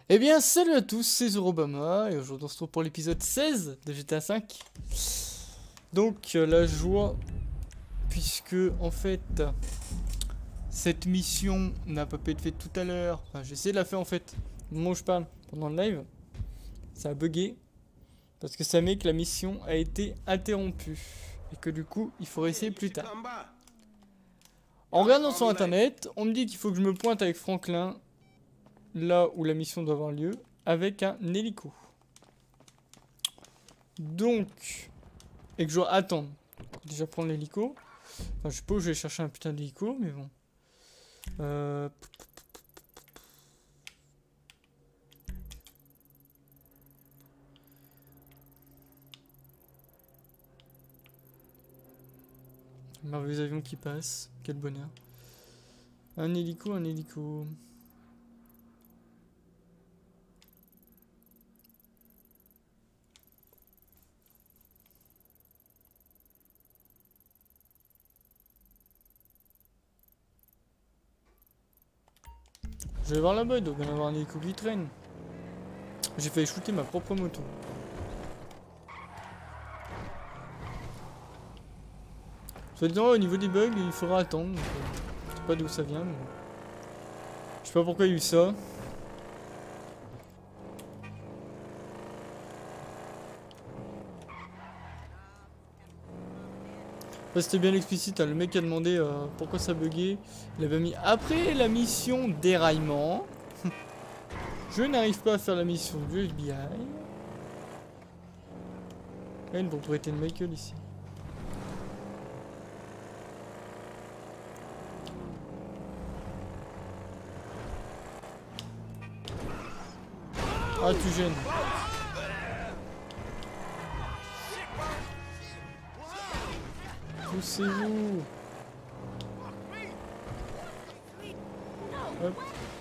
Eh bien, salut à tous, c'est Zorobama et aujourd'hui on se retrouve pour l'épisode 16 de GTA V. Donc, la joie, puisque en fait, cette mission n'a pas pu être faite tout à l'heure. Enfin, j'ai essayé de la faire en fait, au moment où je parle, pendant le live. Ça a bugué, parce que ça met que la mission a été interrompue. Et que du coup, il faut essayer plus tard. En regardant sur internet, on me dit qu'il faut que je me pointe avec Franklin, là où la mission doit avoir lieu, avec un hélico. Donc, et que je dois attendre. Déjà prendre l'hélico. Enfin, je sais pas où je vais chercher un putain d'hélico, mais bon. Merveilleux avion qui passe. Quel bonheur. Un hélico, un hélico. Je vais voir là-bas, il doit bien y avoir un hélico qui traîne. J'ai failli shooter ma propre moto. Soit disant, au niveau des bugs, il faudra attendre. Donc, je sais pas d'où ça vient, mais... Je sais pas pourquoi il y a eu ça. Là, c'était bien explicite, hein. Le mec a demandé pourquoi ça buguait. Il avait mis après la mission déraillement. Je n'arrive pas à faire la mission du FBI. Il y a une propriété de Michael ici. Ah, tu gênes. Poussez-vous. Hop.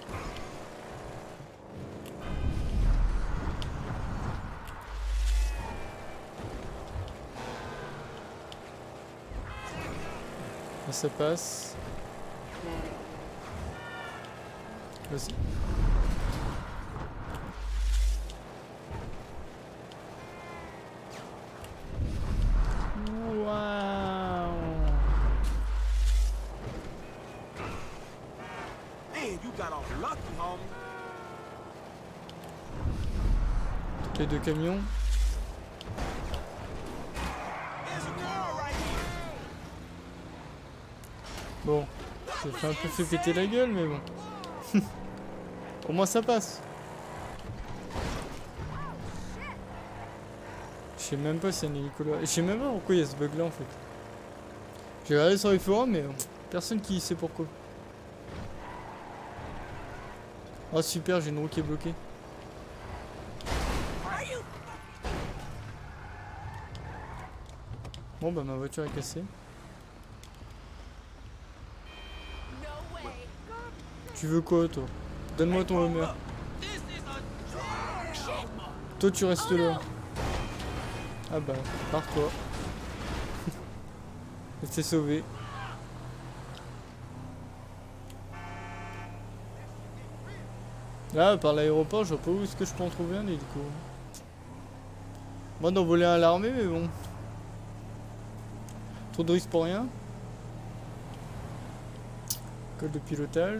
Là, ça passe. Vas-y. Waouh. Les deux camions. Bon, ça fait un peu fait péter la gueule, mais bon. Au moins ça passe. Je sais même pas si y a un hélico là. Je sais même pas pourquoi il y a ce bug là en fait. J'ai regardé sur les forums, mais personne qui sait pourquoi. Oh super, j'ai une roue qui est bloquée. Bon bah ma voiture est cassée. Tu veux quoi toi? Donne-moi ton Hummer. Toi tu restes là. Ah bah, pars-toi. Elle s'est sauvée. Là, par l'aéroport, je vois pas où est-ce que je peux en trouver un hélico. Moi d'en voler un à l'armée, mais bon. Trop de risques pour rien. Code de pilotage.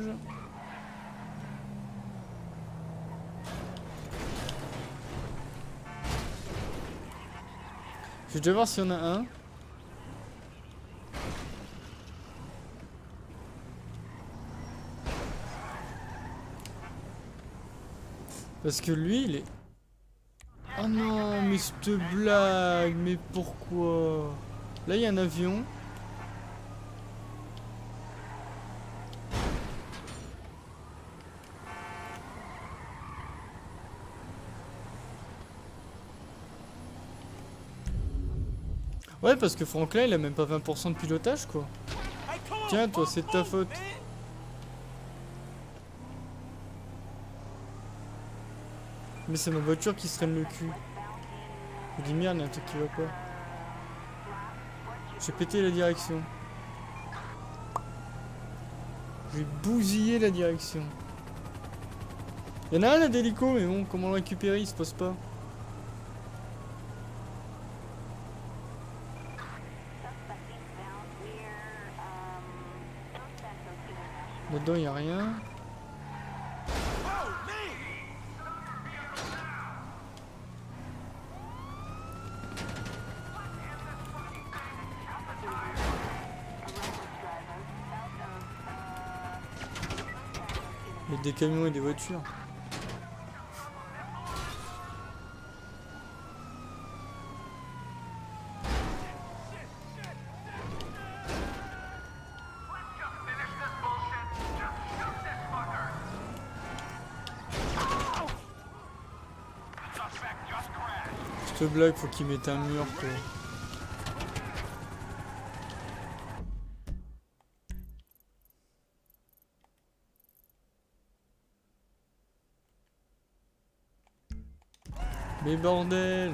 Je vais déjà voir s'il y en a un. Parce que lui, il est... Oh non, mais cette blague, mais pourquoi? Là, il y a un avion. Ouais, parce que Franklin, il a même pas 20% de pilotage, quoi. Tiens, toi, c'est de ta faute. Mais c'est ma voiture qui se traîne le cul. Je dis merde, il y a un truc qui va pas. J'ai pété la direction. J'ai bousillé la direction. Il y en a un là d'hélico, mais bon, comment le récupérer, il se pose pas. Là-dedans, il n'y a rien. Il y a des camions et des voitures. Je te blague, faut qu'il mette un mur quoi. Mais bordel!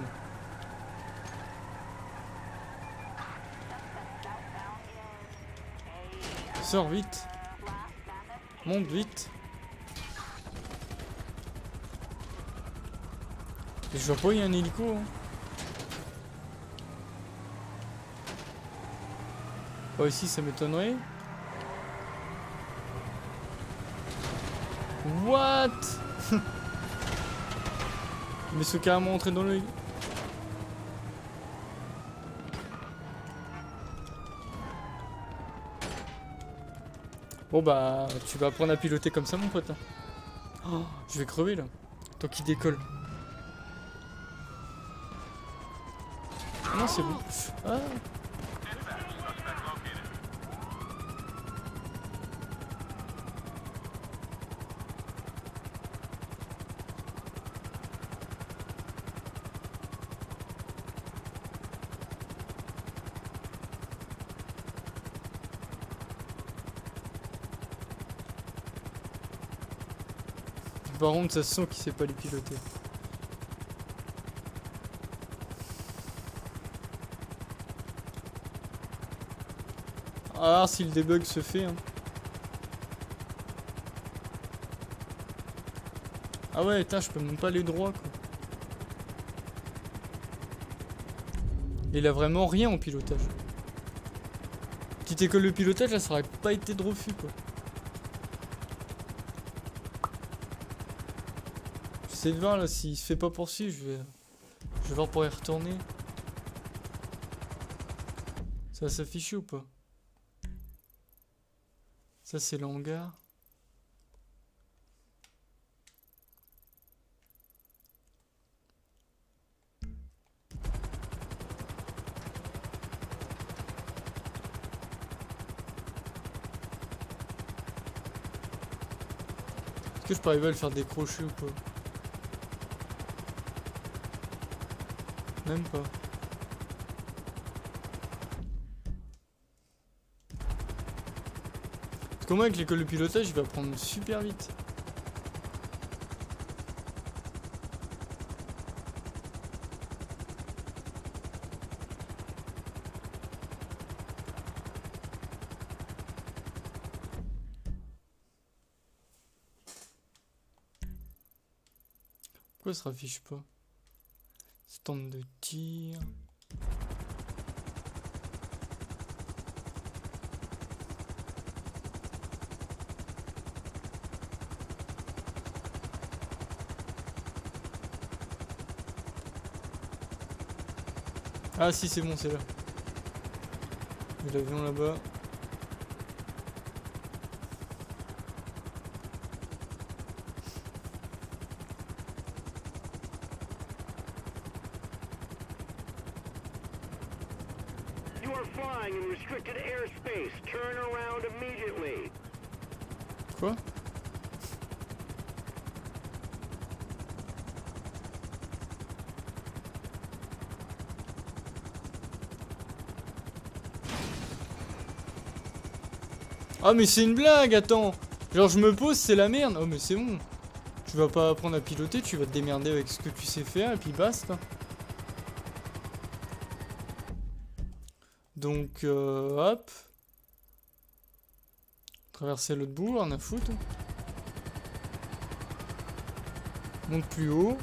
Sors vite! Monte vite! Et je vois pas, il y a un hélico. Hein. Oh, ici, ça m'étonnerait. What? Mais ce carrément entré dans l'œil. Bon bah, tu vas apprendre à piloter comme ça mon pote. Oh, je vais crever là. Tant qu'il décolle. Non, c'est bon. Ah. Par contre, ça se sent qu'il sait pas les piloter. Ah, si le debug se fait. Hein. Ah ouais, putain, je peux même pas aller droit quoi. Il a vraiment rien en pilotage. Petite école de pilotage, là, ça aurait pas été de refus quoi. J'essaie de voir là, s'il se fait pas poursuivre, je vais voir pour y retourner. Ça va s'afficher ou pas? Ça c'est l'hangar. Est-ce que je peux arriver à le faire décrocher ou pas? Même pas. Parce que moi avec l'école de pilotage, il va prendre super vite. Pourquoi ça se affiche pas? Stand de tir. Ah si c'est bon, c'est là. Il y a l'avion là-bas. Quoi? Ah mais c'est une blague, attends. Genre je me pose, c'est la merde. Oh mais c'est bon. Tu vas pas apprendre à piloter, tu vas te démerder avec ce que tu sais faire et puis basta. Donc hop. Traverser l'autre bout, on a foutre. Monte plus haut.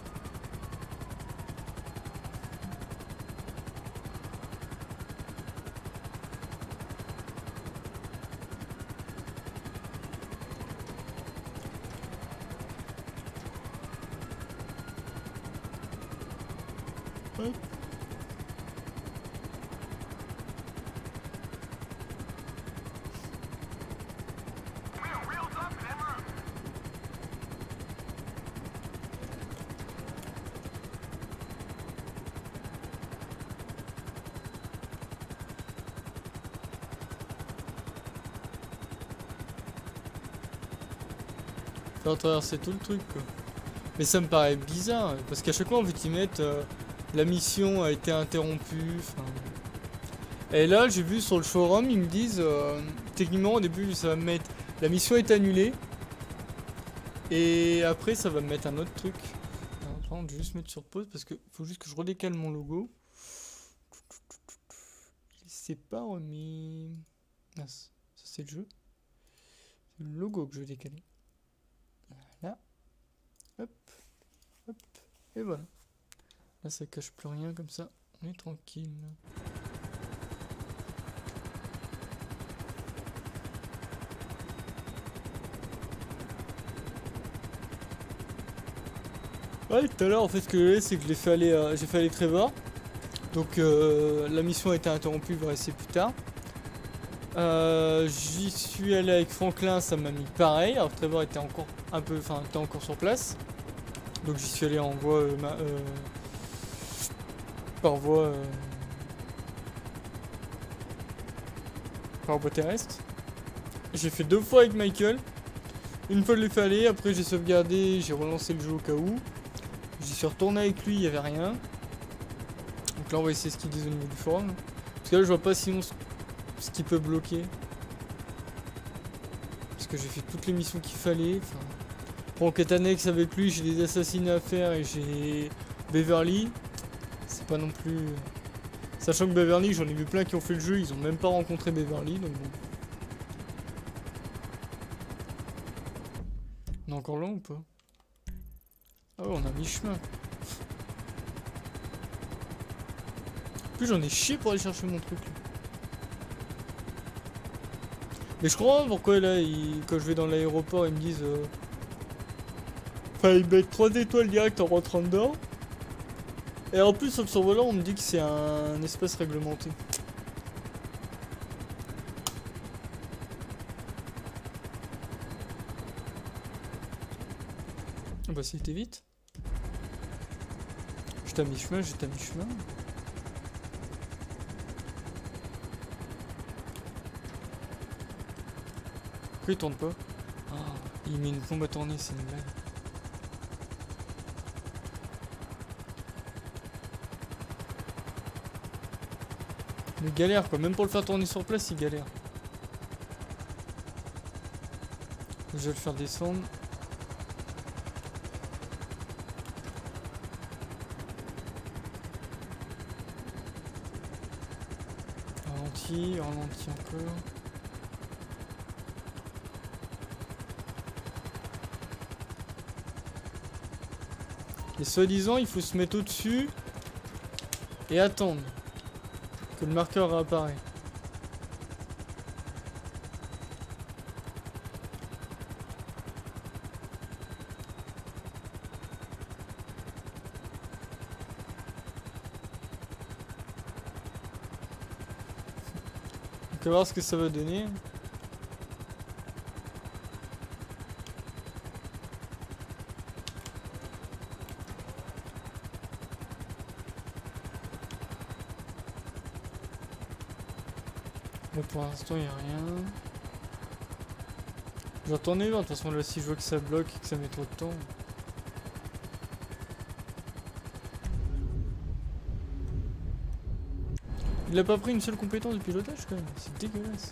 Hop. Faire traverser tout le truc quoi. Mais ça me paraît bizarre parce qu'à chaque fois en fait ils mettent la mission a été interrompue. Et là j'ai vu sur le forum ils me disent techniquement au début ça va me mettre la mission est annulée et après ça va me mettre un autre truc. Alors, par contre, je vais juste mettre sur pause parce que faut juste que je redécale mon logo. Il s'est pas remis. Ah, ça c'est le jeu. C'est le logo que je vais décaler. Là, hop, hop, et voilà. Là, ça cache plus rien comme ça. On est tranquille. Ouais, tout à l'heure, en fait, ce que j'ai fait, c'est que j'ai fait aller Trevor. Donc, la mission a été interrompue, on va essayer plus tard. J'y suis allé avec Franklin, ça m'a mis pareil. Alors Trevor était encore un peu, enfin était encore sur place. Donc j'y suis allé en voie par voie terrestre. J'ai fait 2 fois avec Michael. Une fois je l'ai fait aller, après j'ai sauvegardé, j'ai relancé le jeu au cas où. J'y suis retourné avec lui, il n'y avait rien. Donc là on va essayer ce qu'ils disent au niveau du forum. Parce que là je vois pas sinon ce qui peut bloquer. Parce que j'ai fait toutes les missions qu'il fallait. Enfin, pour enquête annexe avec lui, j'ai des assassinats à faire et j'ai Beverly. C'est pas non plus... Sachant que Beverly, j'en ai vu plein qui ont fait le jeu, ils ont même pas rencontré Beverly, donc bon. On est encore loin ou pas? Ah ouais, on a mi-chemin. En plus j'en ai chié pour aller chercher mon truc. Là. Mais je comprends pourquoi là, quand je vais dans l'aéroport, ils me disent... Enfin, ils mettent 3 étoiles direct en rentrant dedans. Et en plus, sur le survolant, on me dit que c'est un espace réglementé. Ah bah c'était vite. J'étais à mi-chemin, j'étais à mi-chemin. Pourquoi il tourne pas? Ah, il met une bombe à tourner, c'est une blague. Il galère quoi, même pour le faire tourner sur place, il galère. Je vais le faire descendre. Ralenti, ralenti encore. Et soi-disant, il faut se mettre au-dessus et attendre que le marqueur réapparaît. On va voir ce que ça va donner. Là pour l'instant il n'y a rien. Je vais retourner voir, de toute façon là si je vois que ça bloque et que ça met trop de temps. Il a pas pris une seule compétence de pilotage quand même, c'est dégueulasse.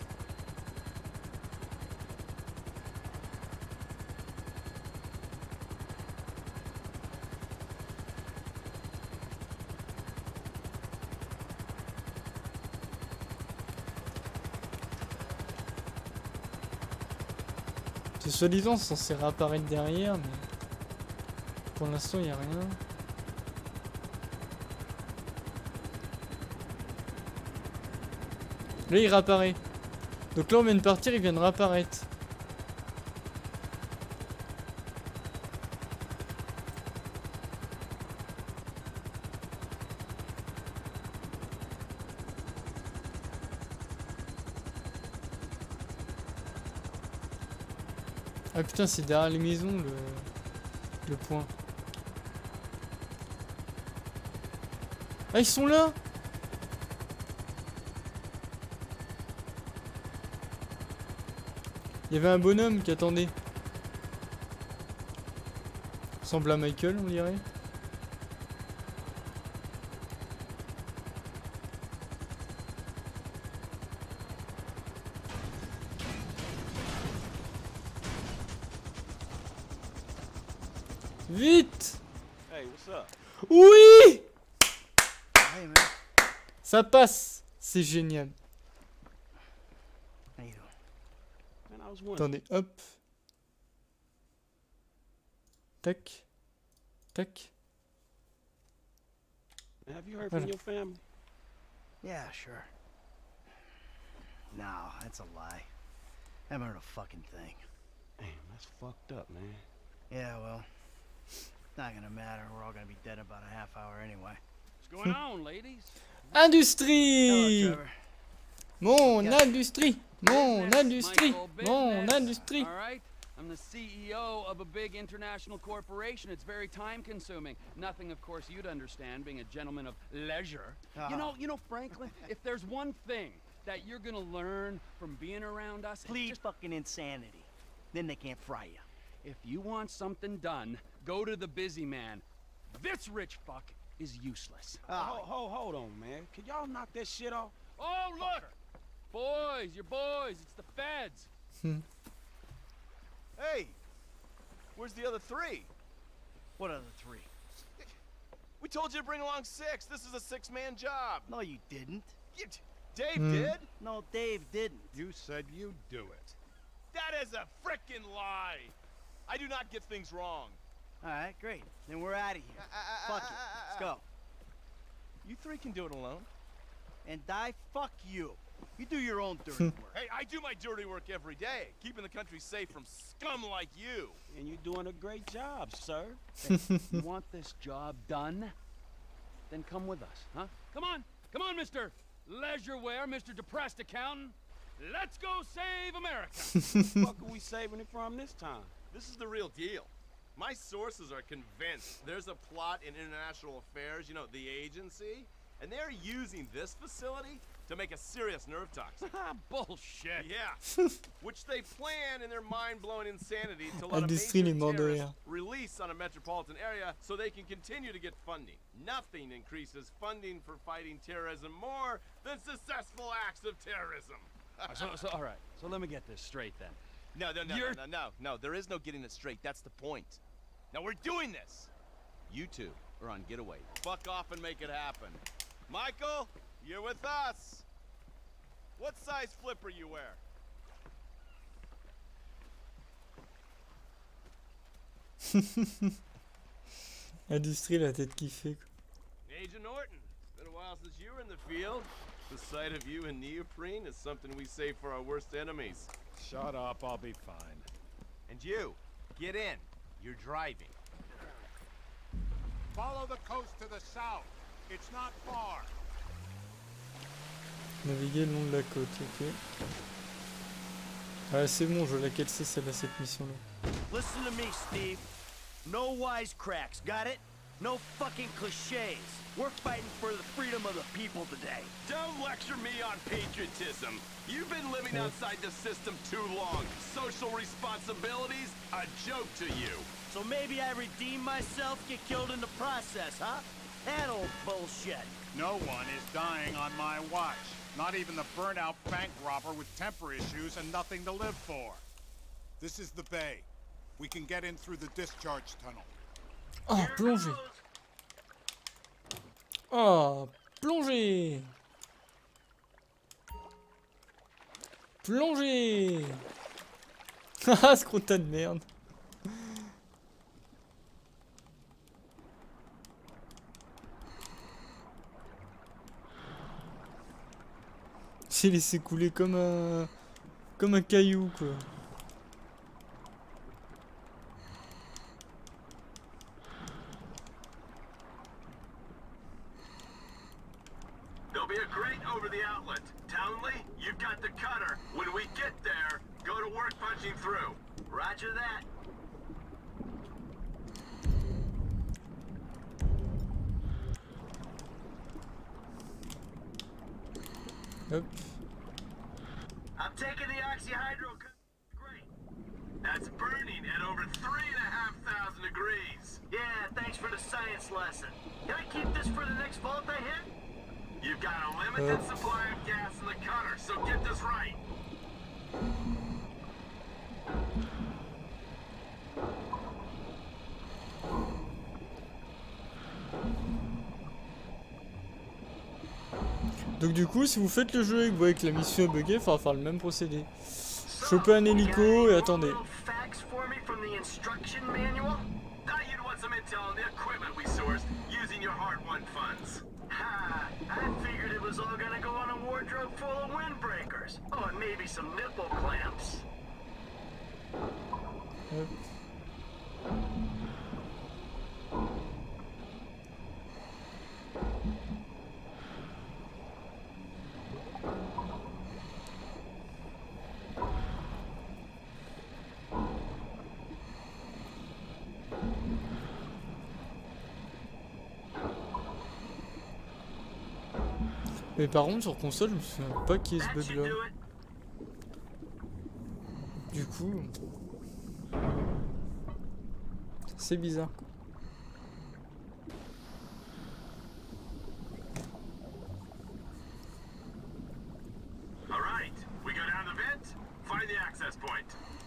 C'est soi-disant censé réapparaître derrière mais... Pour l'instant, il n'y a rien. Là, il réapparaît. Donc là, on vient de partir, il vient de réapparaître. Ah putain, c'est derrière les maisons le point. Ah, ils sont là! Il y avait un bonhomme qui attendait. Ressemble à Michael, on dirait. Vite! Hey, what's up? Oui! Hey, man. Ça passe! C'est génial. How you doing? Man, I was wondering. Attendez, hop. Tac. Tac. Have you heard Voilà. from your family? Yeah, sure. No, that's a lie. Haven't heard a fucking thing. Damn, that's fucked up, man. Yeah, well, not gonna matter. We're all gonna be dead in about a half hour anyway. What's going on, ladies? Hello, Industrie! Trevor. Mon Yeah. industrie! Mon Business, industrie! Michael, Mon business. industrie! All right? I'm the CEO of a big international corporation. It's very time consuming. Nothing, of course, you'd understand, being a gentleman of leisure. You know, Franklin, if there's one thing that you're gonna learn from being around us, it's Please just fucking insanity. Then they can't fry you. if you want something done, go to the busy man. This rich fuck is useless. Hold on, man. Can y'all knock that shit off? Oh, look! Boys, you're boys. It's the feds. Hey, where's the other three? What other three? We told you to bring along six. This is a six-man job. No, you didn't. Dave did? No, Dave didn't. You said you'd do it. That is a frickin' lie. I do not get things wrong. All right, great. Then we're out of here. Fuck it. Let's go. You three can do it alone. And die, fuck you. You do your own dirty work. Hey, I do my dirty work every day, keeping the country safe from scum like you. And you're doing a great job, sir. You want this job done? Then come with us, huh? Come on, Mr. Leisureware, Mr. Depressed Accountant. Let's go save America. What fuck are we saving it from this time? This is the real deal. My sources are convinced there's a plot in international affairs, you know, the agency, and they're using this facility to make a serious nerve toxin. Bullshit. Yeah, which they plan in their mind-blowing insanity to let a Industrie, les major morts de terrorist rire. release on a metropolitan area so they can continue to get funding. Nothing increases funding for fighting terrorism more than successful acts of terrorism. So all right. So let me get this straight then. No, there is no getting it straight. That's the point. Now we're doing this. You two are on getaway. Fuck off and make it happen. Michael, you're with us. What size flipper you wear? Industrie, la tête qui fait. Agent Norton, been a while since you were in the field. The sight of you in neoprene is something we save for our worst enemies. Shut up, I'll be fine. And you, get in. You're driving. Follow the coast to the south. It's not far. Naviguer le long de la côte, ok. Ah, c'est bon, je laquelle c'est celle-là, cette mission-là. Listen to me, Steve. No wisecracks, got it? No fucking cliches. We're fighting for the freedom of the people today. Don't lecture me on patriotism. You've been living outside the system too long. Social responsibilities, a joke to you. So maybe I redeem myself, get killed in the process, huh? That old bullshit. No one is dying on my watch. Not even the burnout bank robber with temper issues and nothing to live for. This is the bay. We can get in through the discharge tunnel. Oh, plongée. Oh, plongée. Plongée. Ah, scrotat de merde. s'est laissé couler comme un caillou quoi. There'll be a grate over the outlet. Townley, you've got the cutter. When we get there, go to work punching through. Roger that. Hop. I'm taking the oxyhydro. Great. That's burning at over 3,500 degrees. Yeah, thanks for the science lesson. Can I keep this for the next vault I hit? You've got a limited supply of gas in the cutter, so get this right. Donc du coup, si vous faites le jeu et que vous voyez que la mission est buggée, il faudra faire le même procédé. Choper un hélico et attendez. Thought you'd want some intel on the equipment we sourced using your hard-won funds. Ha! I figured it was all gonna go on a wardrobe full of windbreakers. Oh, and maybe some nipple clamps. Hop. Mais par contre sur console je me souviens pas qu'il y ait ce That bug should là. do it. Du coup c'est bizarre. All right, we go down the vent, find the access point.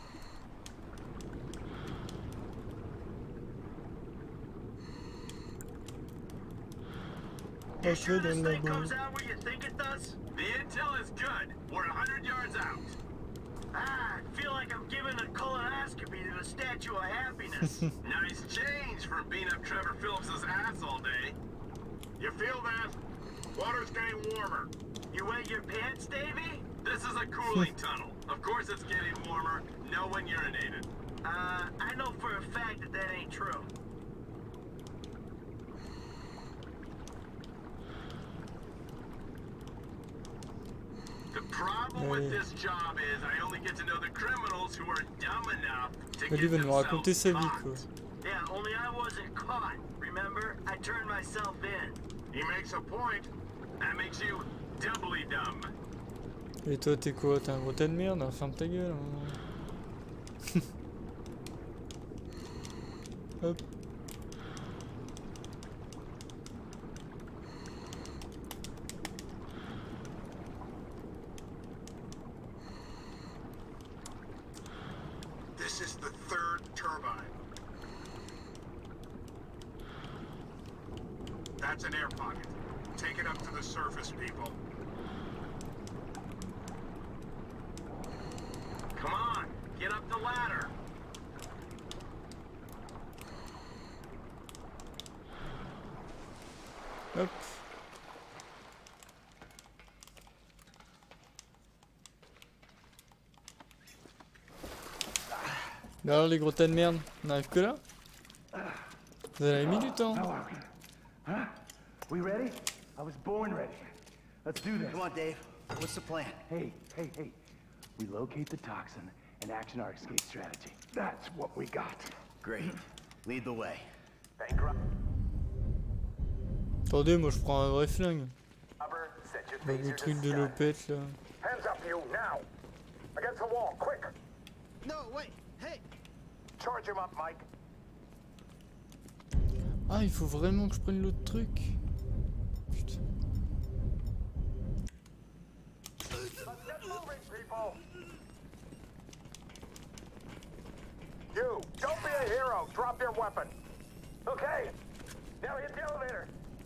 You sure Passer this dans le thing labo. comes out where you think it does? The intel is good. We're 100 yards out. Ah, I feel like I'm giving a colonoscopy to the Statue of Happiness. Nice change from beating up Trevor Phillips's ass all day. You feel that? Water's getting warmer. You wet your pants, Davey? This is a cooling tunnel. Of course it's getting warmer. No one urinated. I know for a fact that that ain't true. The problem with Ouais. this job is I only get to know the criminals who are dumb enough to Lui get va nous raconter sa themselves vie quoi. caught. Yeah, only I wasn't caught. Remember? I turned myself in. He makes a point. That makes you doubly dumb. Et toi t'es quoi? T'es un gros tas de merde? Ferme ta gueule. Hein. Hop. This is the third turbine. That's an air pocket. Take it up to the surface, people. Come on, get up the ladder. Hop. Mais alors les gros tas de merde, on arrive que là? Vous avez mis du temps. How are we? Huh? We ready? I was born ready. Let's do this. Come on, Dave. What's the plan? Hey. We locate the toxin and action our escape strategy. That's what we got. Great. Lead the way. Attendez, moi je prends un vrai flingue. Robert, set your Pas le phasers truc and de stun. l'opette là. Hands up, you, now. Against the wall, quick. No, wait. Hey. Charge him up, Mike. Ah, il faut vraiment que je prenne l'autre truc. Putain. Let's get moving, people. You, don't be a hero. Drop your weapon. Okay. Now hit the elevator.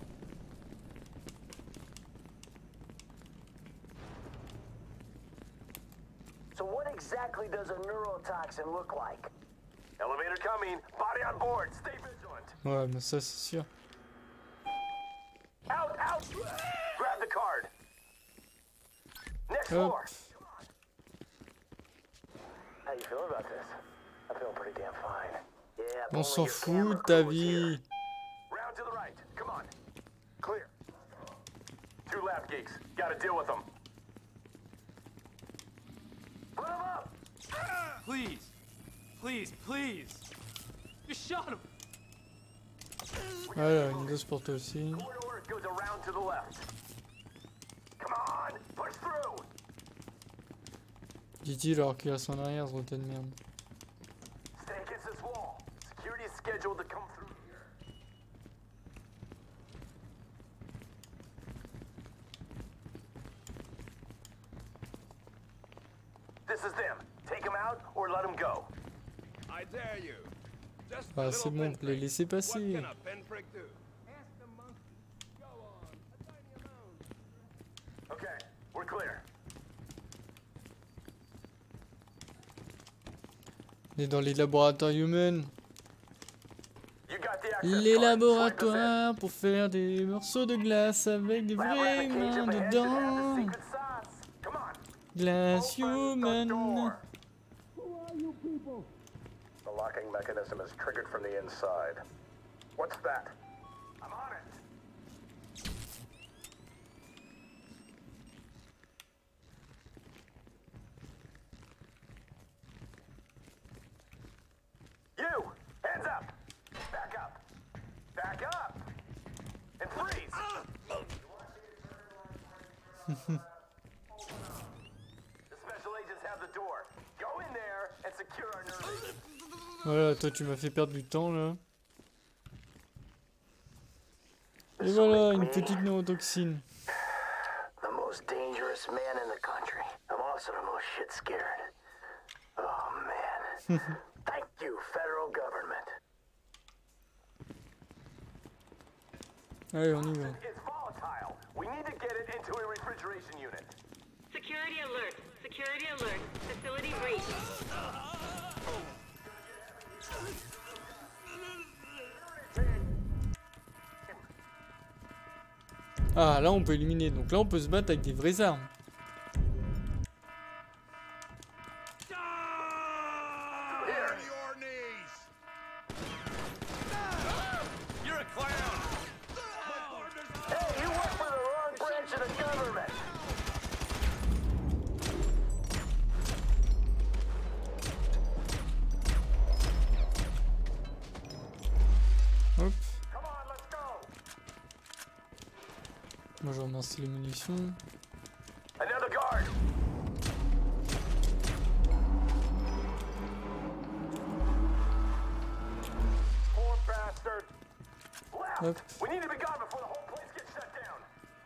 So what exactly does a neurotoxin look like? Elevator coming. Body on board. Stay vigilant. Ouais, mais ça c'est sûr. Out! Grab the card. Next Hop. floor. How you feeling about this? I feel pretty damn fine. Yeah. On s'en fout de ta vie. Round to the right. Come on. Clear. 2 lab geeks. Gotta deal with them. Put them up! Please. Please, please. You shot him. Voilà, une dose pour toi aussi. Corridor goes around to the left. Come on, push through. Dit-il alors qu'il reste en arrière, ce rotin de merde. Stay against this wall. Security is scheduled to come through here. This is them. Take them out or let them go. I dare you. Just Ah, c'est bon, les laissez passer. pinprick do? Okay, we're clear. On est dans les laboratoires humains. You got the access Les card. Swipe us in. laboratoires pour faire des morceaux de glace avec des Lab vraies rabbit cage mains up ahead should have the dedans. secret sauce. Come on. Glace Open the human. door. The locking mechanism is triggered from the inside. What's that? I'm on it. You! Hands up! Back up! Back up! And freeze! The special agents have the door. Go in there and secure our nerve. Voilà, toi tu m'as fait perdre du temps là. Et voilà, une petite neurotoxine. The most dangerous man in the country. I'm also the most shit scared. Oh man. Thank you, federal government. Allez, on y va. It's volatile. We need to get it into a refrigeration unit. Security alert. Security alert. Facility breach. Ah, là on peut éliminer. Donc là on peut se battre avec des vraies armes. On your knees. You're a clown! Hey, you work for the wrong branch of the government. Hop. Come on, let's go. Moi je ramasse les munitions. Another guard. Poor bastard. Left. Hop. We need to be gone before the whole place gets shut down.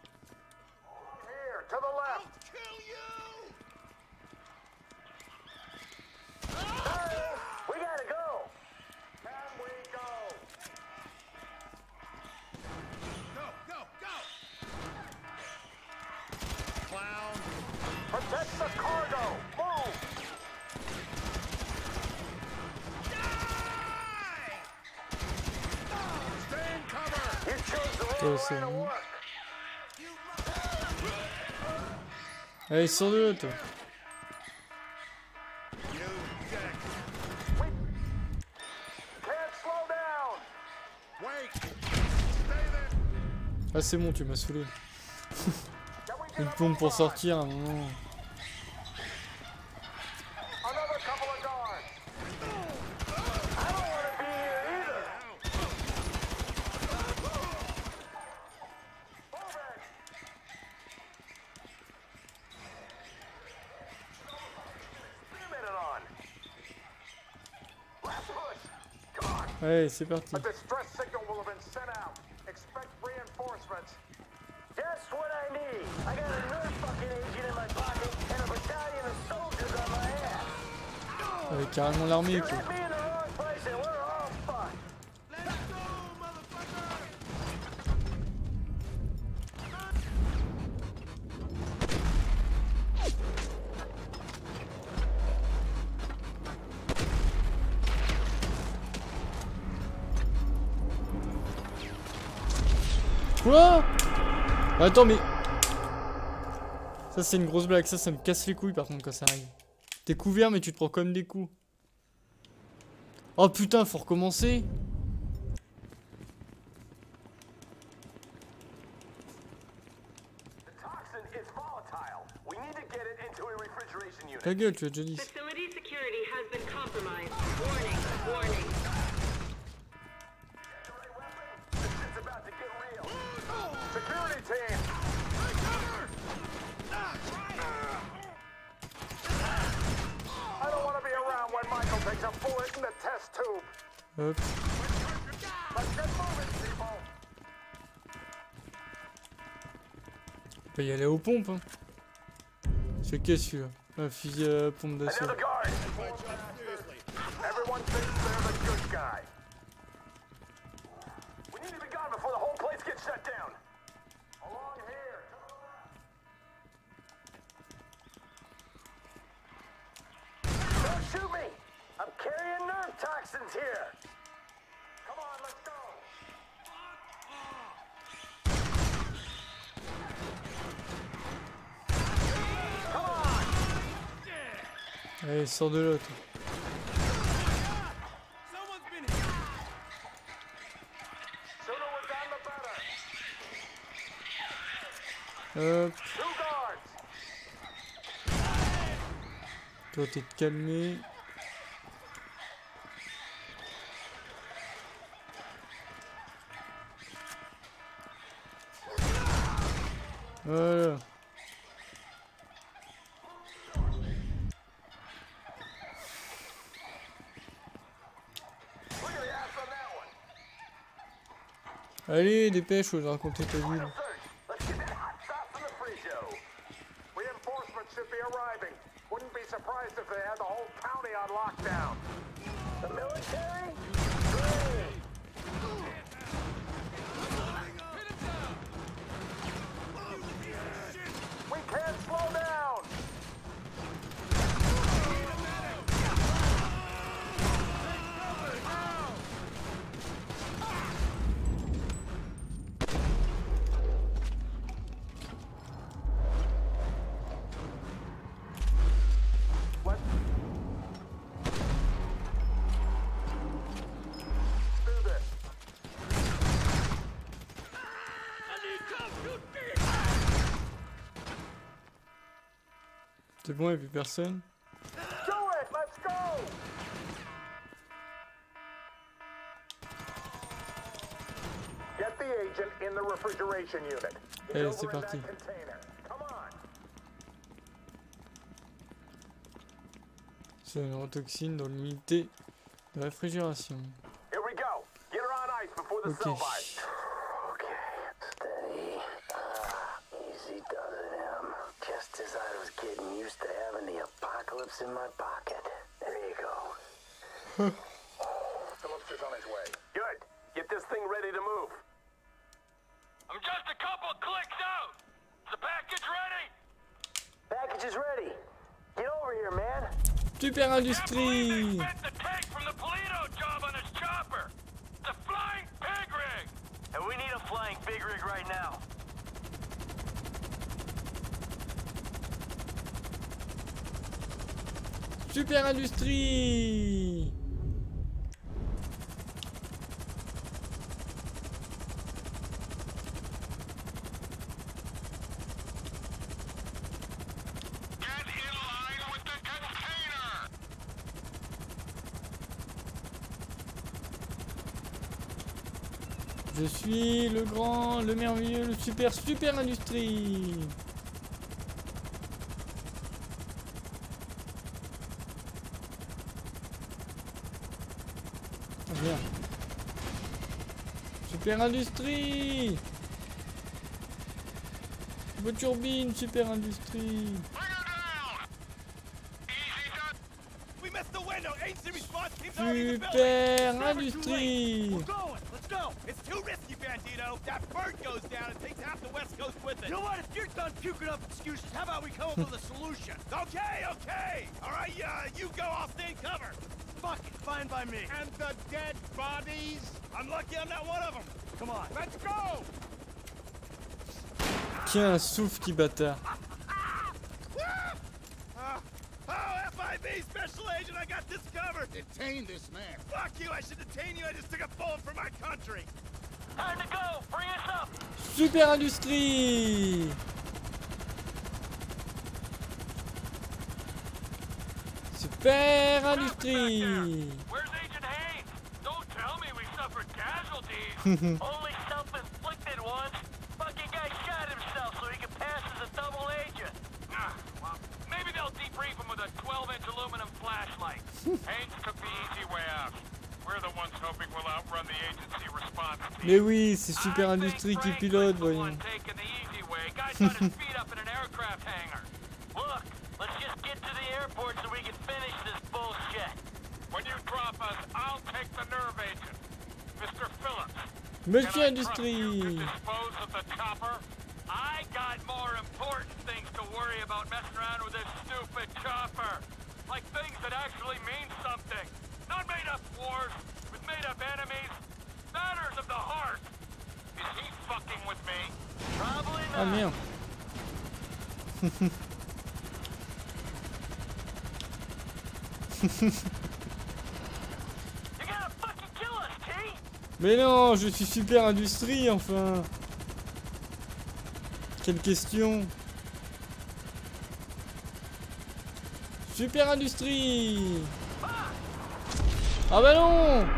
Here, to the left. Kill you! Hey, we gotta go. Can we go? Go, go, go! Clown. Protect the cargo. Move. Stay in cover! You chose the Ouais, wrong c'est way to bon. work. Allez, sors de là toi. You dick! Can't slow down. Wait! Stay there! Ah c'est bon, tu m'as saoulé. Can we get Une up pompe on pour board? sortir, non. Another couple of guards. I don't want to be here either. Move it. Experiment it on. Last push. Come on. Allez, c'est parti. A distress signal will have been sent out. Expect reinforcements. Just what I need. I got a nerd fucking agent in my pocket and a battalion of soldiers on my ass. Avec carrément l'armée quoi. Get me in the wrong place and we're all fucked. Quoi? Attends mais... Ça c'est une grosse blague, ça me casse les couilles par contre quand ça arrive. T'es couvert mais tu te prends comme des coups. Oh putain, faut recommencer. Ta gueule, tu as déjà dit. Facility security has been compromised. Warning, warning. Security team! I don't want to be around when Michael takes a bullet in the test tube. Hop. Let's get moving, people. On peut y aller aux pompes. Hein. C'est qu'est-ce celui-là? Un fusil à pompe d'assaut. Another guard. Everyone thinks they're the good guy. We need to be gone before the whole place gets shut down. Along here. Don't shoot me! I'm carrying nerve toxins here. Come on, let's go. Allez, sors de là, toi. Sooner we're done, the better. Hop. Two guards. Toi, t'es calmé. Voilà. Allez, dépêche, faut raconter ta vie. Let's get that hot sauce in the free show. Reinforcements should be arriving. Wouldn't be surprised if they had the whole county on lockdown. The military? Great. We can't slow down. Let's do this. C'est bon, y'a plus personne. Do it. Let's go. Get the agent in the refrigeration unit. He's Allez, over c'est in parti. that container. Come on. C'est une neurotoxine dans l'unité de réfrigération. Here we go. Get her on ice before the Ok. sell by. Okay, steady. Easy does it, Em. Just as I was getting used to having the apocalypse in my pocket. There you go. Phillips is on his way. Good. Get this thing ready to move. I'm just a couple clicks out. Is the package ready? Package is ready. Get over here, man. Super Can't Industrie! believe they spent the tank from the Polito job on his chopper. The flying pig rig. And we need a flying big rig right now. Super Industrie! Get in line with the container. Je suis le grand, le merveilleux, le super Industrie! Ah, merde. Super Industrie! Vos turbines, Super Industrie! We missed the window. Agency response team's already in the building. Super Never too late. Industrie! We're going. Let's go. It's too risky, Bandito. That bird goes down and takes half the West Coast with it. You know what? If you're done puking up excuses, how about we come up with a solution? Okay, okay. All right, you go. I'll stay in cover. Fuck it, fine by me. And the dead bodies? I'm lucky I'm not one of them. Come on. Let's go. Tiens, souffle, petit bâtard! me, Special Agent. I got this covered. Detain this man. Fuck you. I should detain you. I just took a bullet for my country. Time to go. Bring us up. Super Industrie. Super Industrie. Where's Agent Haynes? Don't tell me we suffered casualties. Only self-inflicted ones. Fucking guy shot himself so he could pass as a double agent. Well, maybe they'll debrief him with a 12-inch aluminum flashlight. Haynes took the easy way out. We're the ones hoping we'll outrun the agency response team. Mais oui, c'est Super Industrie qui pilote, voyons. Taking the easy way. Guy's got his feet up in an aircraft hangar. Look, let's just get to the airport so we can finish this bullshit. When you drop us, I'll take the nerve agent. Mr. Phillips. Monsieur Can I trust you to Industrie. dispose of the chopper? I got more important things to worry about messing around with this stupid chopper. Like things that actually mean something. Not made up wars with made up enemies. Matters of the heart. Is he fucking with me? Probably Ah not. merde. You're gonna fucking kill us, T. Mais non, je suis Super Industrie, enfin. Quelle question. Super Industrie. Ah bah non.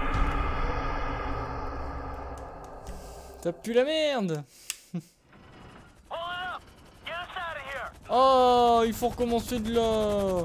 T'as pu la merde. Pull it up. Get us out of here. Oh, il faut recommencer de là.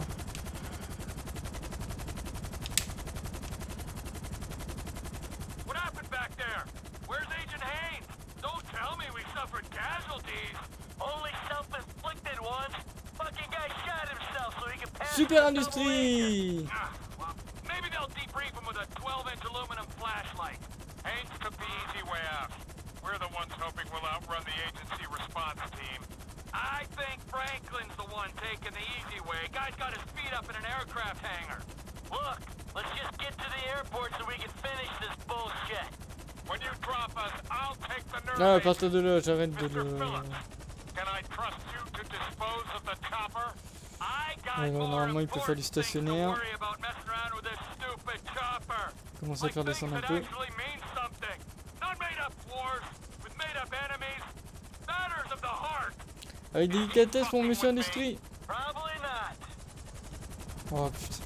What happened back there? Where's Agent Haynes? Don't tell me we suffered casualties. Only self-inflicted ones. Fucking guy shot himself so he could pass Super as a double agent. Industrie. Well, maybe they'll debrief him with a 12-inch aluminum flashlight. Haynes took the easy way out. We're the ones hoping we'll outrun the agency response team. I think Franklin's the one taking the easy way. Guy's got his feet up in an aircraft hangar. Look, let's just get to the airport so we can finish this bullshit. When you drop us, I'll take the nerve Ah, à agent. partir de là, j'arrête de Mr. le... Phillips, can I trust you to dispose of the chopper? I got Ouais, non, more normalement, il peut faire du important things to stationnaire. worry about messing around with this stupid chopper. Commence à Like faire things descendre un that peu. actually mean something. Not made up wars with made up enemies. Matters of the heart. Avec délicatesse, mon Monsieur Industrie. Probably not. Oh putain.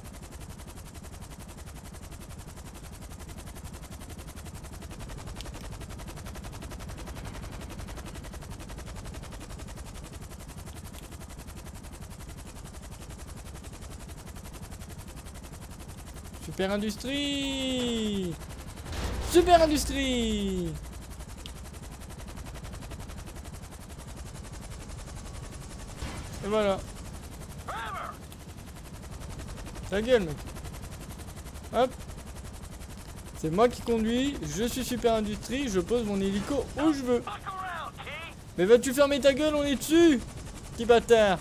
Super Industrie. Super Industrie. Et voilà. Ta gueule, mec. Hop. C'est moi qui conduis, je suis Super Industrie, je pose mon hélico où je veux. Fuck around, T. Mais vas-tu fermer ta gueule, on est dessus. Petit bâtard.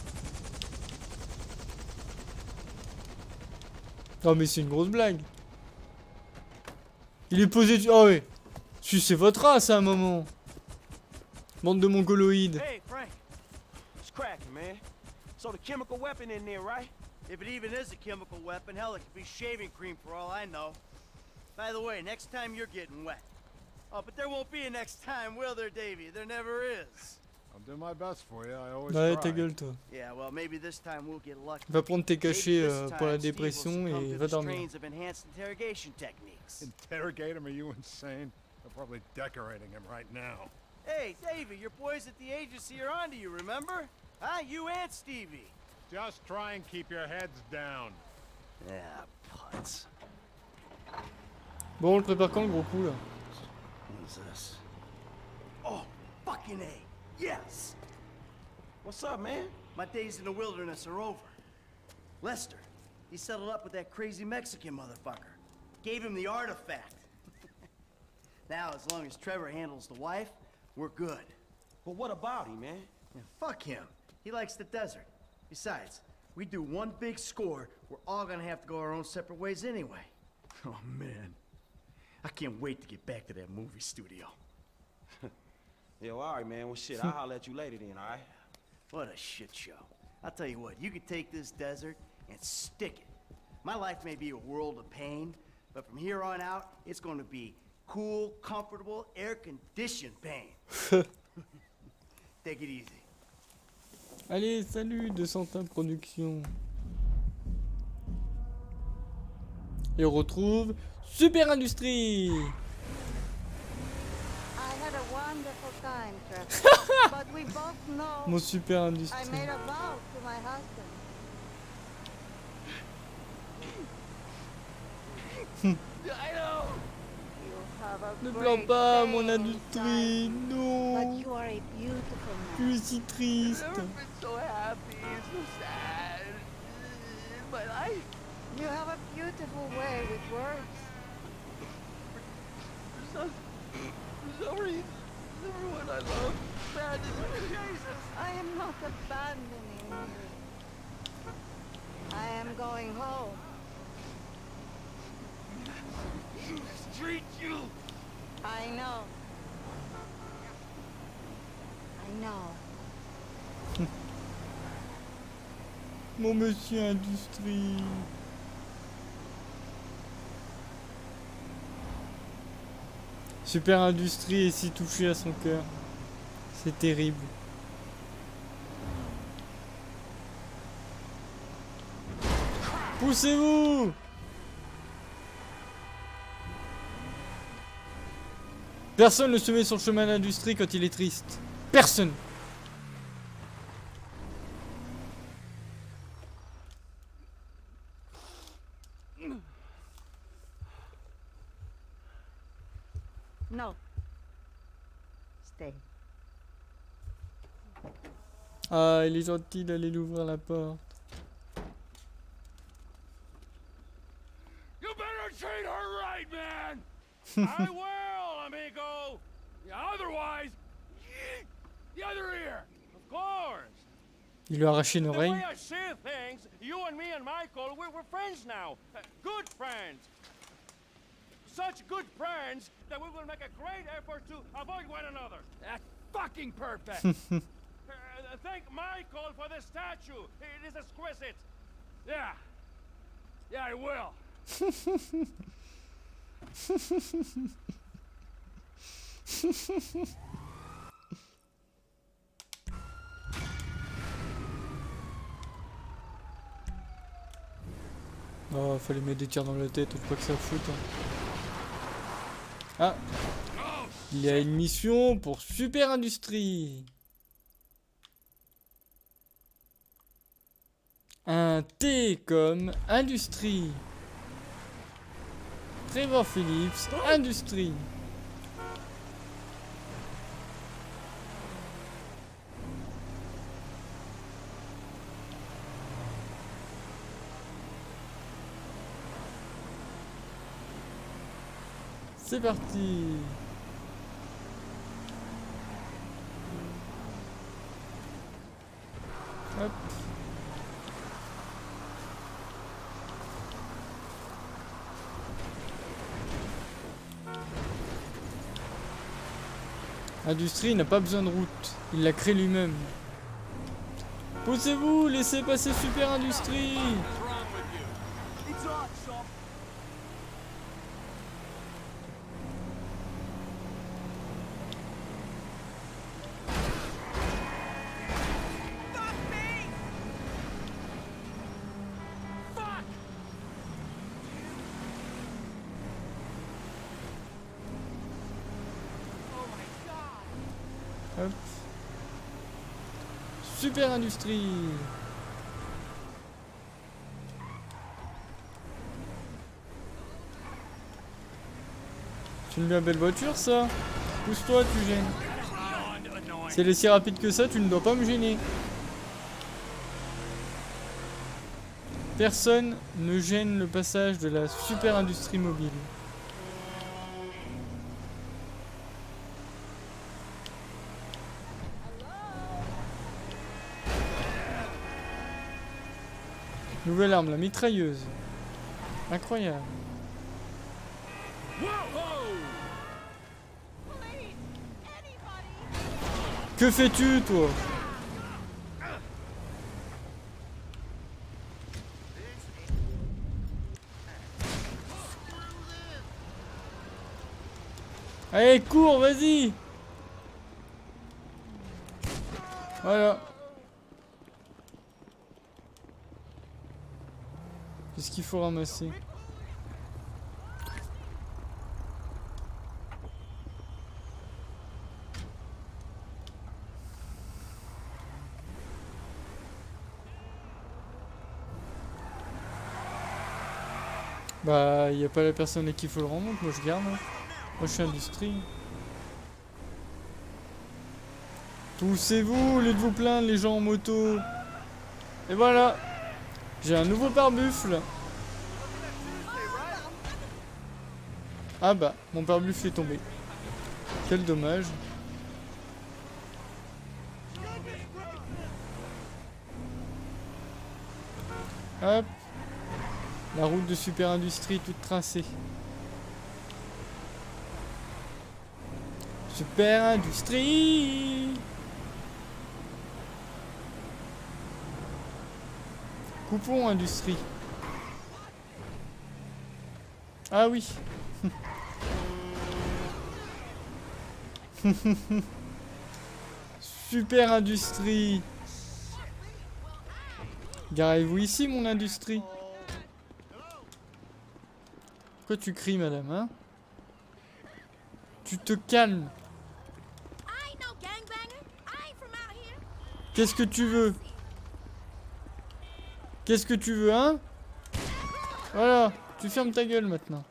Non mais c'est une grosse blague. Il est posé dessus. Oh ouais. Sucez votre race à un moment. Bande de mongoloïdes. Hey, Frank. It's cracking, man. So the chemical weapon in there, right? If it even is a chemical weapon, hell, it could be shaving cream for all I know. By the way, next time you're getting wet. Oh, but there won't be a next time, will there, Davey? There never is. I'll do my best for you. I always Ouais, try. ta gueule, toi. Yeah, well, maybe this time we'll get lucky. Va prendre tes Maybe cachets this pour la time Steve will dépression succumb et to va the dormir. strains of enhanced interrogation techniques. Interrogate him? Are you insane? They're probably decorating him right now. Hey, Davey, your boys at the agency are onto you, remember? Huh? You and Stevie. Just try and keep your heads down. Yeah, putz. Bon, on le prépare quand le gros coup là? What's this? Oh, fucking A. Yes. What's up, man? My days in the wilderness are over. Lester, he settled up with that crazy Mexican motherfucker. Gave him the artifact. Now, as long as Trevor handles the wife, we're good. But what about him, man? Yeah, fuck him. He likes the desert. Besides, we do one big score, we're all gonna have to go our own separate ways anyway. Oh, man. I can't wait to get back to that movie studio. Yeah, well, all right, man. Well, shit, I'll holler at you later then, all right? What a shit show. I'll tell you what, you could take this desert and stick it. My life may be a world of pain, but from here on out, it's going to be cool, comfortable, air-conditioned pain. Take it easy. Allez, salut de Santin Productions. Et on retrouve Super Industrie. I had a wonderful time, Trevor. But we both know Mon Super I Industrie. made a vow to my husband. I know. You have a Ne great pleure pas, pain mon industrie. inside, but Non. you are a beautiful Je man. suis si triste. I've never been so happy and so sad in my life. You have a beautiful way with words. For some reason, everyone I love abandoned me. I am not abandoning you. I am going home. Treat you. I know. I know. Mon monsieur Industrie. Super Industrie est si touché à son cœur. C'est terrible. Poussez-vous! Personne ne se met sur le chemin de l'industrie quand il est triste. Personne! No. Stay. Ah, il est gentil d'aller lui ouvrir la porte. You better treat her right, man! I will, amigo! Otherwise, the other ear, of course! Il lui a arraché une The oreille. way I see things, you and me and Michael, we're friends now. Good friends. Such good friends that we will make a great effort to avoid one another. That's fucking perfect. Thank Michael for the statue. It is exquisite. Yeah. Yeah, I will. Oh, fallait mettre des tirs dans la tête, pas que ça foute. Hein. Ah, il y a une mission pour Super Industrie. Un T comme Industrie. Trevor Phillips, Industrie. C'est parti. Hop. Industrie n'a pas besoin de route, il l'a créé lui-même. Poussez-vous, laissez passer Super Industrie. Hop. Super Industrie. C'est une bien belle voiture ça. Pousse-toi, tu gênes. Si elle est si rapide que ça, tu ne dois pas me gêner. Personne ne gêne le passage de la Super Industrie mobile. Nouvelle arme, la mitrailleuse. Incroyable. Que fais-tu, toi? Allez, cours, vas-y. Voilà. Qu'est-ce qu'il faut ramasser? Bah, y a pas la personne à qui il faut le rendre, donc moi je garde. Hein. Moi je suis industrie. Poussez-vous au lieu de vous plaindre, les gens en moto. Et voilà. J'ai un nouveau pare-buffle. Ah bah, mon pare-buffle est tombé. Quel dommage. Hop. La route de Super Industrie toute tracée. Super Industrie. Coupons Industrie. Ah oui. Super Industrie. Garez-vous ici, mon industrie. Pourquoi tu cries, madame, hein? Tu te calmes. Qu'est-ce que tu veux? Qu'est-ce que tu veux, hein? Voilà, tu fermes ta gueule maintenant.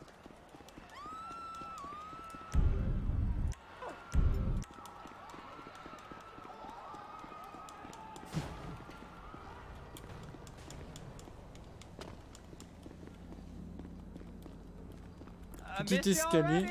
Petit escalier.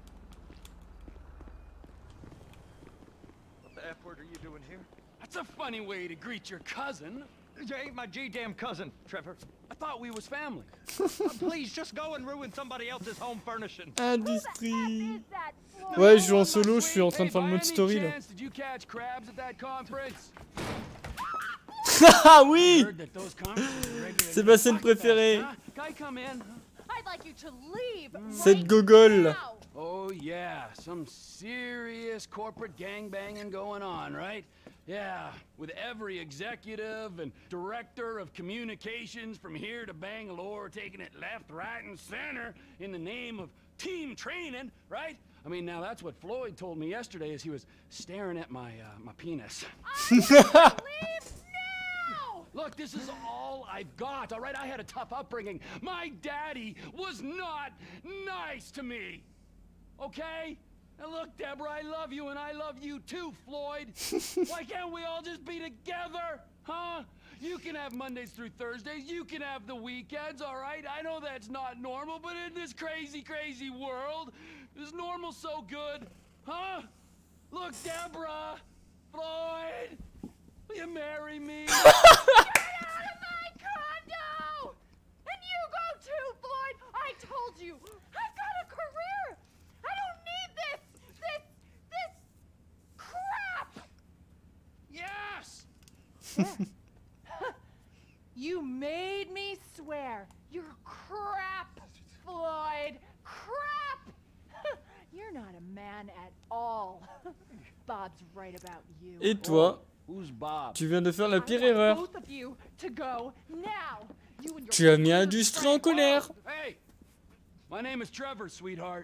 What the F word are you doing here? That's a funny way to greet your cousin. You ain't my G-damn cousin, Trevor. I thought we was family. Please, just go and ruin somebody else's home furnishing. Industrie. Ouais, je joue en solo, je suis en train de faire le mode story là. Did you catch crabs at that conference? Ah oui! C'est ma scène préférée. Cette gogole. Oh yeah, some serious corporate gangbanging going on, right? Yeah, with every executive and director of communications from here to Bangalore taking it left, right, and center in the name of team training, right? I mean, now that's what Floyd told me yesterday as he was staring at my penis. Look, this is all I've got, all right? I had a tough upbringing. My daddy was not nice to me, okay? And look, Deborah, I love you, and I love you too, Floyd. Why can't we all just be together, huh? You can have Mondays through Thursdays. You can have the weekends, all right? I know that's not normal, but in this crazy, crazy world, is normal so good, huh? Look, Deborah, Floyd, will you marry me? Get out of my condo! And you go too, Floyd! I told you, I've got a career! I don't need this crap! Yes! You made me swear. You're crap, Floyd. Crap! You're not a man at all. Bob's right about you. Et toi? Who's Bob? Tu viens de faire la pire erreur. Both of you to go now. You and your Tu as mis Industrie en colère. Hey! My name is Trevor, sweetheart.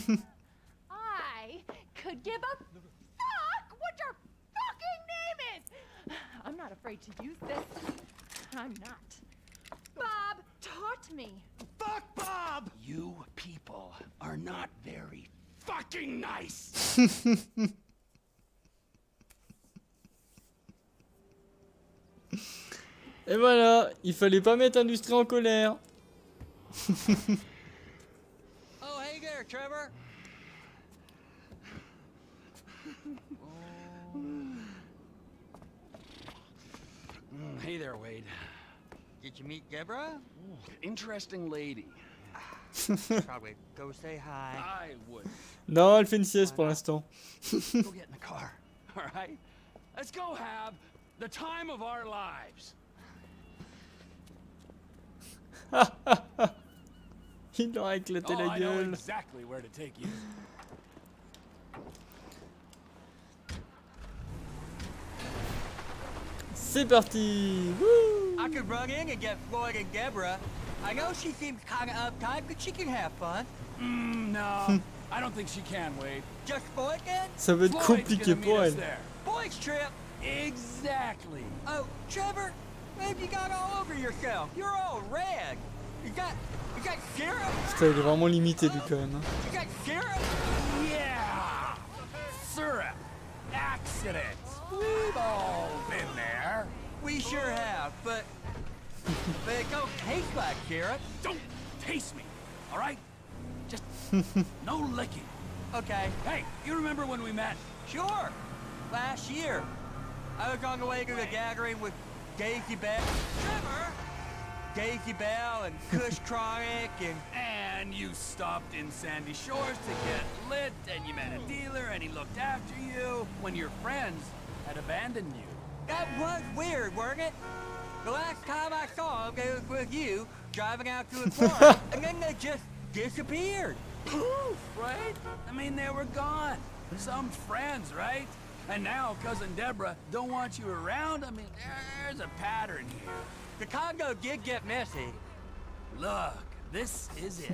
I could give a fuck what your fucking name is. I'm not afraid to use this. I'm not. Bob taught me. Fuck Bob! You people are not very fucking nice. Et voilà, il fallait pas mettre Industrie en colère. Oh, hey there, Trevor. Hey there, Wade. Did you meet Deborah? Interesting lady. Probably go say hi. I would. Non, elle fait une sieste pour l'instant. Go get in the car, all right? Let's go have the time of our lives. Il leur a éclaté la I know gueule. exactly where to take you. C'est parti. Wouh. I could run in and get Floyd and Deborah. I know she seems kind of uptight, but she can have fun. No, I don't think she can, Wade. Just Floyd then? Ça va être compliqué pour elle. Floyd's trip. Exactly. Oh, Trevor, man, you got all over yourself. You're all red. You got syrup? Putain, il est vraiment limité lui quand même. Hein. You got syrup? Yeah. Syrup. Accidents. We've all been there. We sure have, but it don't taste like syrup. Don't taste me, all right? Just no licking. Okay. Hey, you remember when we met? Sure. Last year. I was on the way to the gathering with Daisy Bell. Trevor! Daisy Bell and Kush Chronic And you stopped in Sandy Shores to get lit, and you met a dealer, and he looked after you when your friends had abandoned you. That was weird, weren't it? The last time I saw him, it was with you, driving out to a farm, and then they just disappeared. Poof, right? I mean, they were gone. Some friends, right? And now Cousin Deborah don't want you around. I mean, there's a pattern here. The Congo did get messy. Look, this is it.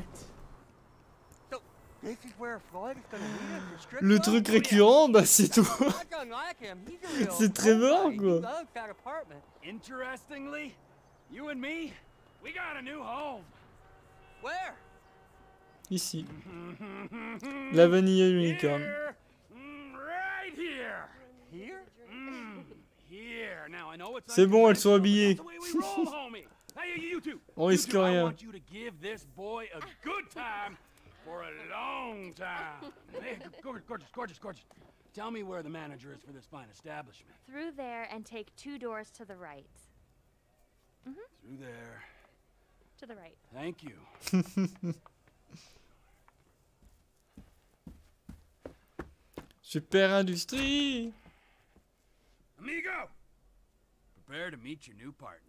So, this is where Floyd is gonna meet us for strict Le truc récurrent, bah c'est tout. I don't like him. He's a real C'est Trevor, homeboy. quoi. He loves that apartment. Interestingly, you and me, we got a new home. Where? Ici. La vanilla unicorn. Here, right here. Here? Here. Now I know it's C'est bon, elles sont habillées. the way we roll, homie. Hey, you two. On You risque two, I rien. want you to give this boy a good time for a long time. Hey, gorgeous. Tell me where the manager is for this fine establishment. Through there and take 2 doors to the right. Through there. To the right. Thank you. Super industrie. Amigo, prepare to meet your new partner.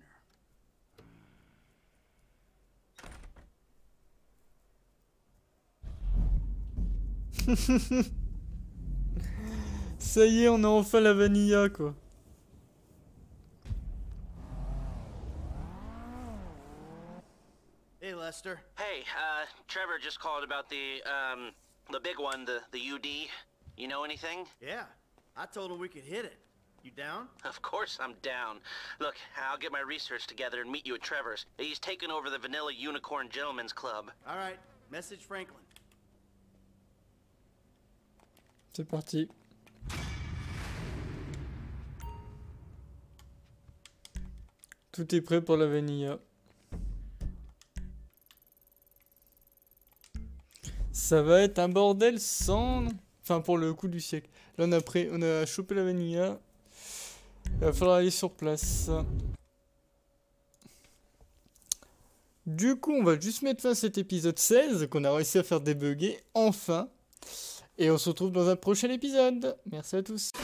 Ça y est, on a enfin la vanilla quoi. Hey, Lester. Hey, Trevor just called about the big one, the UD. You know anything? Yeah, I told him we could hit it. You down? Of course I'm down. Look, I'll get my research together and meet you at Trevor's. He's taken over the Vanilla Unicorn Gentlemen's Club. All right, message Franklin. C'est parti. Tout est prêt pour la vanilla. Ça va être un bordel sans nom. Enfin, pour le coup du siècle. Là, on a chopé la vanilla. Il va falloir aller sur place. Du coup, on va juste mettre fin à cet épisode 16 qu'on a réussi à faire débugger enfin. Et on se retrouve dans un prochain épisode. Merci à tous.